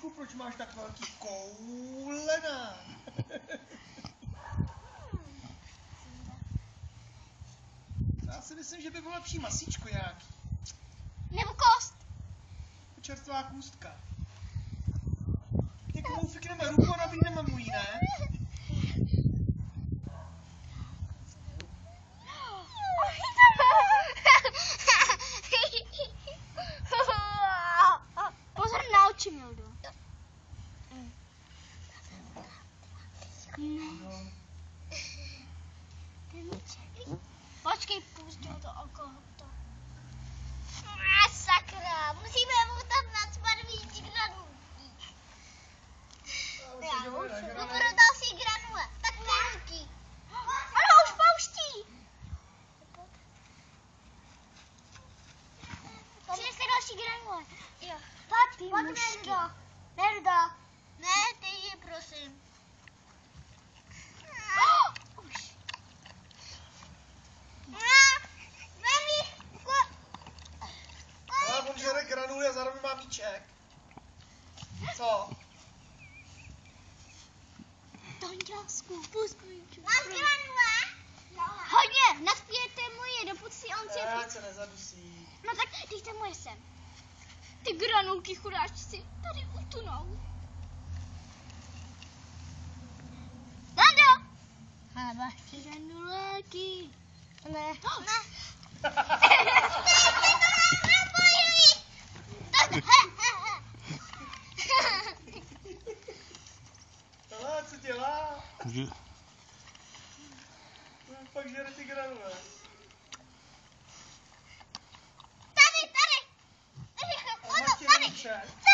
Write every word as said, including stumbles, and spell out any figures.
Maříčku, proč máš tak velký koulena? Já si myslím, že by bylo lepší masíčko nějaký. Nebo kost. Čerstvá kůstka. Někomu fikneme ruku a nabídneme mu ji, ne? Pozor na oči, Mildo. No. Počkej, pustím to oko. To. A sakra, musíme mu tam nacpat víc granulí. Prodal si granule, tak nenutí. Ano, už pouští. Přineste další granule. Jo. Papi, pojď Nerdo. Nerdo. Ne, ty ji prosím. Už. Ale on žere granuly a zároveň má míček. Co? Tonďasku, pust míček. Mám granule. Hodně, naspějte moje, dokud si on si je... Ať se nezadusí. No tak dejte moje sem. Ty granulky chudáčci tady utunou. Lando! A vaše granuláky. Ne. Ne. Tohle, co dělá? Že... On pak žere ty granule. Tady, tady. A máš Tady, míček. tady.